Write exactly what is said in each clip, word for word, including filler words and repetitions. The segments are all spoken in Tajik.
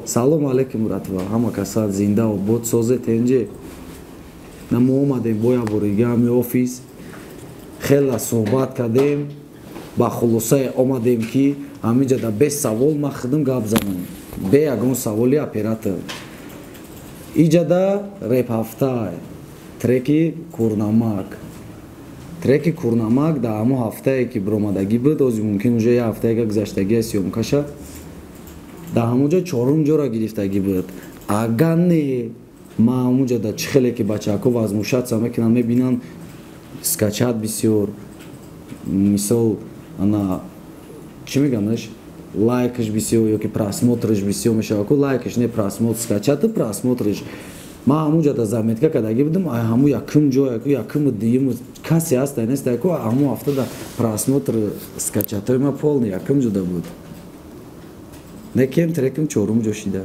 салом алейкум муратва ҳама каса зинда обод созе тенҷе на мо омадем боя боригами офис хела суҳбат кардем ба хулосае омадем ки ҳаминҷада бе савол ма худам гап занам бе ягон саволи оператор иҷада реп ҳафта треки курнамак треки курнамак дар ҳамон ҳафтае ки биромадагӣ буд ози мумкин уже як ҳафтае гузаштагия сёмкаша дар ҳамонҷо чорум ҷора гирифтагӣ буд агар не ма ҳамонҷада чӣ хеле ки бачаҳако вазмушатса мекунанд мебинанд скачат бисёр мисол ана чӣ меганаш лайкаш бисёр ёки просмотраш бисёр мешавад ку лайкаш не просмотр скачату просмотраш ма ҳамонҷада заметка кардагӣ будам ҳамун якум ҷоя ку якуму дуюму касе ҳаста неста ку ҳамун ҳафтада просмотр скачатои ма полни якум ҷода буд некем треким чорум ҷо шида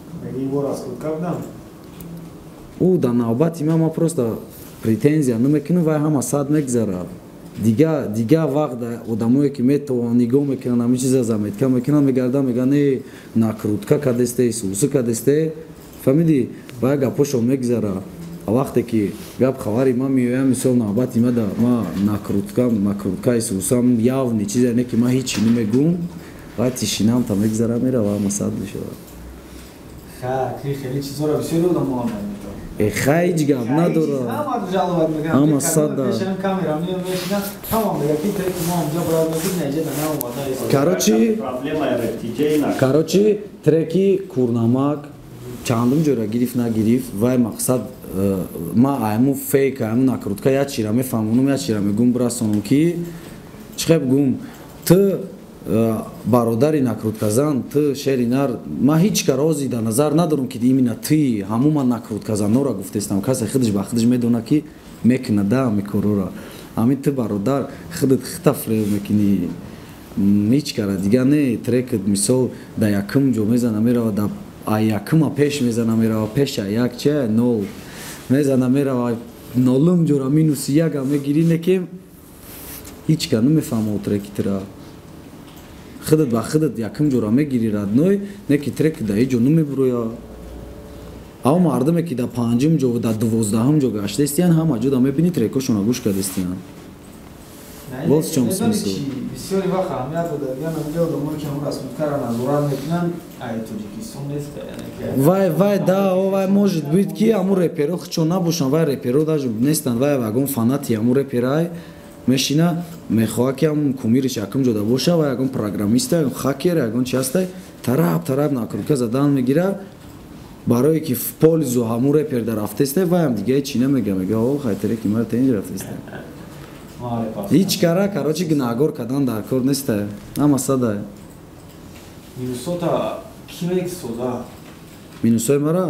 ӯ дар навбати ма ма просто претензия намекунам вай ҳама сад мегзарад дига дига вақт одамое ки метавонанд нигоҳ мекунанд ҳамин чиза заметка мекунанд мегарданд мегӯянд е накрутка кадесте сусу кадесте фаҳмидӣ вай гапошо мегзара вақте ки гап хабари ма меояд мисол навбати ма да ма накрутка накруткаи сусам явни чизе не ки ма ҳичи намегӯм вай тишинам та мегзара мерава ма сад мешавад хай ҳеҷ гап надорад ҳама сада карочи треки курнамак чандум ҷора гирифт нагирифт вай мақсад ма айму фейк айму накрутка як чира мефаҳмонам як чира мегӯм бирасонам ки чихеб гӯм ту бародари накрутказан ту шери нар ма ҳеҷ карози дар назар надорам ки именно ти ҳамун ман накрутказаннора гуфтаистам касе худаш ба худаш медонад ки мекунад да ҳамин корора ҳамин ту бародар худат хита фреб мекунӣ ҳеҷ кара дига не трекат мисол да якум ҷо мезана мерава да а якума пеш мезана мерава пеша як че нол мезана мерава нолум ҷора минуси яга мегирӣ некем ҳеҷ кара намефаҳмав трекитра худат ба худат якум ҷора мегирӣ радной не ки трек да ҳеҷ ҷо намебуроя ҳама мардуме ки да панҷум ҷо да дувоздаҳум ҷо гаштаистиян ҳама ҷо да мебинӣ трекошона гӯш кардастиян боз чом смисл бисёри вақт аҳамият додад ягон ҷо одамое ки ҳамун расмуткара назорат мекунанд ай тоҷикистон нест вай вай да вай может бит ки ҳамун реперо хучо набошанд вай реперо даже нестанд вай ягон фанати ҳамун реперай мешина мехоҳад ки ҳамун кумириш якум ҷода боша ва ягон программиста ягон хакер ягон чи ҳастай тараб тараб накрутка задан мегира барое ки в пользу ҳамун репер да рафтаистай вайам дига ҳечи намега мега о хайтареки мара таинҷа рафтаистай ҳеҷ кара карочи гунаҳгор кардан дар кор нестай ҳама садай минусота кимек соза минусои мара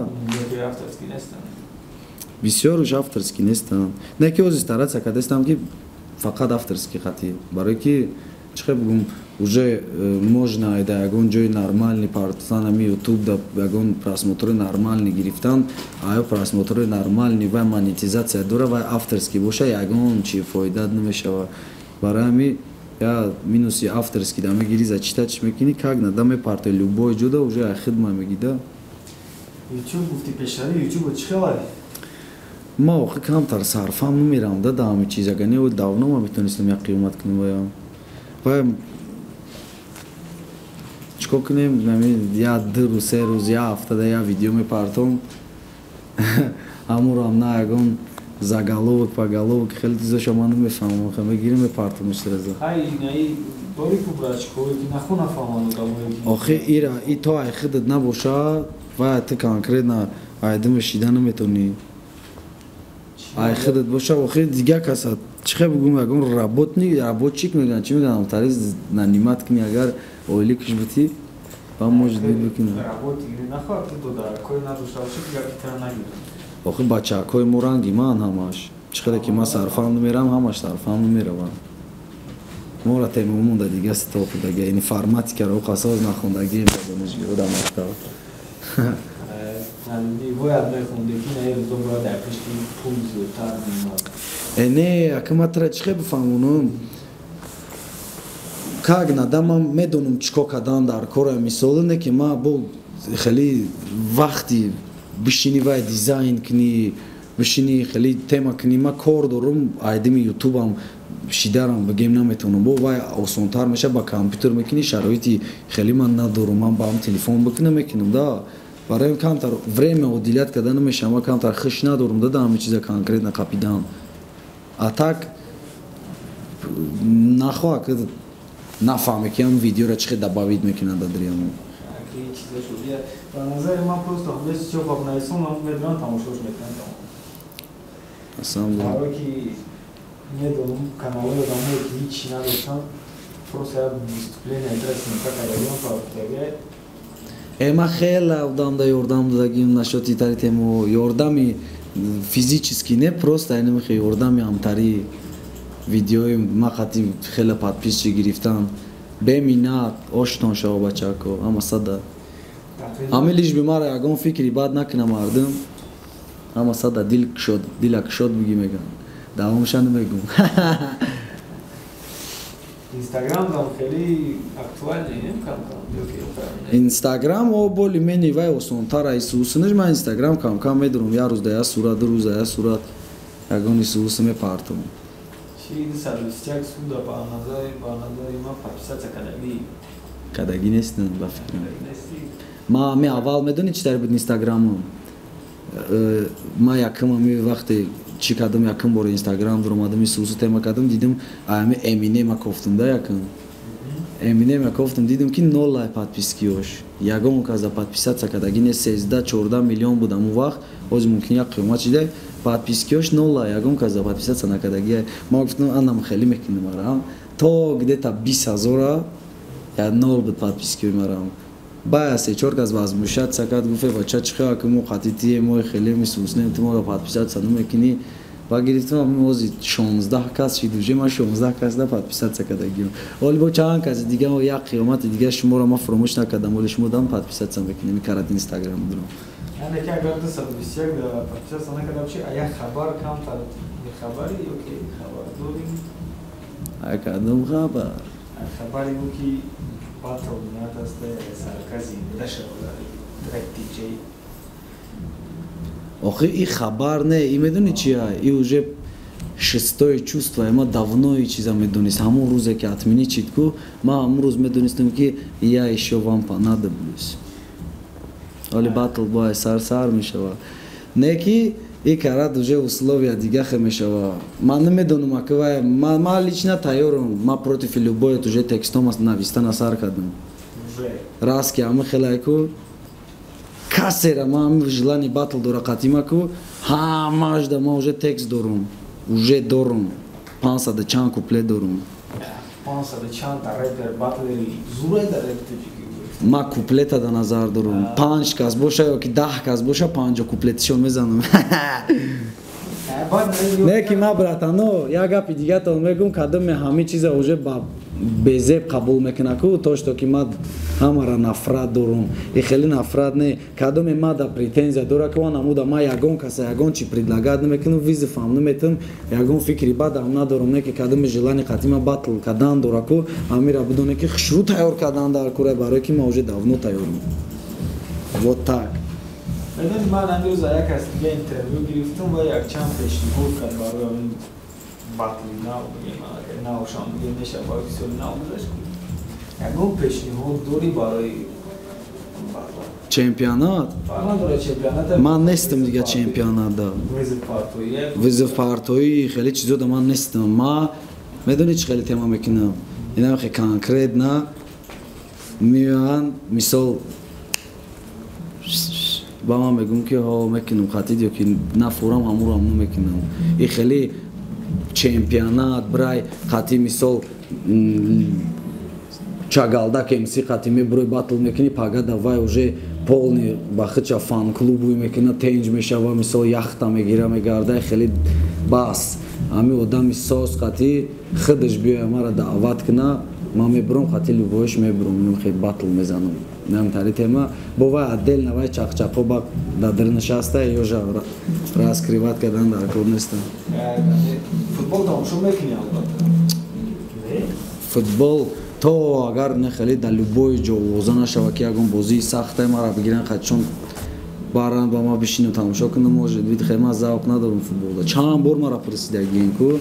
бисёруш авторски нестанд не ки ози старатся кардастам ки фақат авторски хати барое ки чихе бигӯм уже можно да ягон ҷои нормални партиsanами ютуб да ягон просмотрҳои нормални гирифтан ая просмотрҳои нормални вай монетизатсия дора вай авторски боша ягон чи фоида намешавад барои ҳами я минуси авторски да мегирӣ за чита чиш мекунӣ как нада мепартой любой ҷода уже ай хидма мегида ютуб гуфти пешари ютубо чӣ хабар ма охи камтар сарфам намерам да да ҳамин чиза гане о давно ма метонистам як қиёмат кунам ваям вай чикор кунем я ду рӯз се рӯз я ҳафтада я видео мепартом ҳамонро ҳам на ягон заголовок поголовок хеле чизоша ман намефаҳмам оха мегирим мепартомаш раза охи ира и то ай худат набоша вай ту конкретно айдуме шида наметонӣ ай худат боша охи дига каса чихе бигӯм ягон работник работчик мегӯянд чӣ мегӯянд амтари нанимат кунӣ агар оиликаш бутӣ ба может бит бикунад охи бачаҳакои мо ранги ман ҳамаш чӣ хеле ки ман сарфам намерам ҳамаш сарфам намераванд мора темамонда дига ситоқидаги информатикаро қасоз нахондагием ба донишгоҳ да мактаб не акаматра чихе бифаҳмонам как нада ман медонам чӣ кор кардан дар кора мисоле не ки ма бо خیلی وقتی بشینی و دیزاین کنی بشینی خیلی تما کنی ما کار دارم ایدم یوتیوب هم شیدارم بگیم نمیتونم با وای آسان‌تر میشه با کامپیوتر میکنی شرایطی خیلی من ندارم من با هم تلفن بکنم میکنم دا برای کمتر время уделять کردن میشه ما کمتر خش ندارم دا همه چیز کانکریت نکاپیدم اتاک نخواه که نفهمه که هم ویدیو را چقدر добавить میکنن در دریامو Какие числа шутки. По назаре мы просто вместе все как нарисуем, мы медленно там уж метнем там. На самом деле. Пороки не думаю, каналы домой клич надо сам. Просто я выступление интересно, как я делаю по тебе. Эма хела удам да ярдам дадагим нашоти тари тему ярдами физически не просто айнами хе ярдами амтари видеои ма хати хела подписчик гирифтан беминат оштон шава бачако ама сада ами лиш бимара ягон фикри бад накна мардым ама сада дил шод дилак шод биги мегам давомшан мегум Инстаграм там хели актуальный, не кам-кам. Инстаграм о боли мени вай осонтар Исусуниш ма Инстаграм кам-кам медрум я рӯз да я сурат ду рӯз да я сурат ягон Исус мепартам. Чи сарвисчак суда по назари по назари ма подписаться кадаги. Кадаги нестин ба фикрам. Ма ми аввал медони чӣ тар буд Инстаграмам. Ма якам ами вақте чӣ кардам якам бора Инстаграм дар омадам Исусу тема кардам дидам ами Эминема кофтам да якам. Эминема кофтам дидам ки нолла подпискиёш. Ягон каза подписаться кадаги не сездаҳ чордаҳ миллион буд аму вақт ҳозир мумкин як қимат шида подпискиёш нолла ягон каза подписаться накадаги. Ма гуфтам анам хеле мекунам марам то где-то бист ҳазора я нол буд подпискиёи марам. Бая се чор кас возмущаться кард гуфте бача чиха ки мо қатити мо хеле мисуснем то мо подписаться намекунӣ ва гирифтам ҳозир шонздаҳ кас шид уже ма шонздаҳ кас да подписаться кардагим оли бо чанд каси дига як қиёмати дига шуморо ма фаромӯш накардам оли шумо дам подписаться мекунем карад Инстаграм дурам яне ки агар дуста бисяк да подписаться накардам чи ая хабар камтар хабари ёки хабар дорим ая кадом хабар хабари бу ки батл надасте саркази даша трек диджей охи и хабар не и медони чия и уже шестое чувство ма давно и чиза медонист ҳамон рӯзе ки атмини читку ма ҳамон рӯз медонистам ки я ещё вам понадоблюсь оли батл бое сар сар мешава не ки и карад уже условия дигаха мешава ман намедонам аква ма лично тайёрам ма против любоят уже текстома навистана сар кардам раз ки ама хелайку касера ма ами желани батл дора қатимаку ҳамаш да ма уже текст дорум уже дорум пансада чанд куплет дорум пансада чанд рэпер батлери зуре да рэпер ма куплета да назар дорум панҷ кас боша ёки даҳ кас боша панҷо куплетишон мезанам не ки ма братано як гапи дигатон мегум кадоме ҳамин чиза уже ба безеб қабул мекунаку тошто ки ма ҳамара нафрат дорум и хеле нафрат не кадоме ма да претензия дора ки ван амуда ма ягон каса ягон чи предлагат намекунам визифам наметам ягон фикри бадам надорум не ки кадоме желани қатима батл кардан дора ку амира бидоне ки хушрӯ тайёр кардан дар кура барое ки ма уже давно тайёрам вот так медони ман амрӯз як кас дига интервю гирифтам ва якчанд пешниҳод кард барои ин батли нав бигем навшам бигем мешава барои кисёри нав гузашт ягон пешниҳод дорӣ барои чемпионат ман нестам дига чемпионат да визов партоӣ хеле чизо да ман нестам ма медони чӣ хеле тема мекунам инам хе конкретно меоянд мисол ба ман мегӯм ки ҳо мекунам қатид ёки нафурам ҳамуро ҳамун мекунам и хеле чемпионат брай қати мисол чагалдак эмси қати мебурой батл мекунӣ пага давай уже полни ба хича фан клубуи мекуна тенҷ мешава мисол яхта мегира мегарда хеле бас ҳами одами соз қати хидаш биёя мара даъват куна ман мебурам қати любоиш мебурам инам хеле батл мезанам намтари тема бо вай отдельно вай чақчақо ба дадр нишаста ёжа раскриват кардан дар кор нестам футбол тамошо мекунӣ албатта футбол то агар не хеле дар любой ҷовоза нашава ки ягон бозии сахтае маро бигиран хат чун баран ба ма бишинам тамошо кунам может бит хеле ман завқ надорам футболда чанд бор маро пурсидагиен ку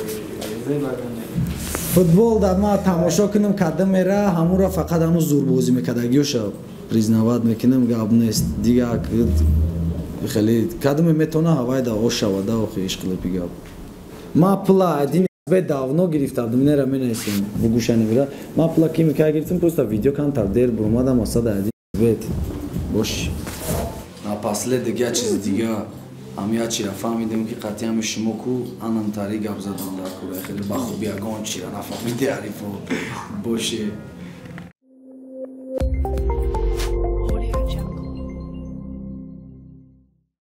футбол дар ма тамошо кунам када мера ҳамура фақат ҳамун зӯрбозӣ мекардагиёша признават мекунам гап нест дига хеле кадаме метона ҳавайда ошавада охи ишқилипи гап ма пла один бе давно гирифтам нера менесем в гушани вира ма пла ки мека гирифтам просто видео кантар дер бурмадам асада один бет бош на последеги я чиз дига ам я чира фаҳмидем ки қатъиам шумо ку анам тари гап задан дар кура хеле ба хуби ягон чира нафаҳмиди арифо боше